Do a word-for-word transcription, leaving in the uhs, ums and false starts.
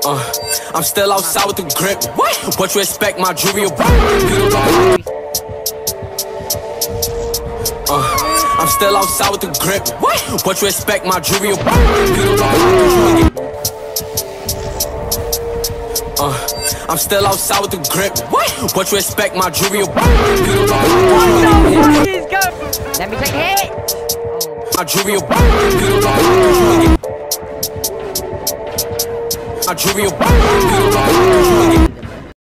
Uh, I'm still outside with the grip. What? What you expect? My jewelry. Uh, I'm still outside with the grip. What? What you expect? My jewelry. Uh, I'm still outside with the grip. What? What you expect? My jewelry. What the fuck is going? Let me take a hit. My jewelry. My jewelry.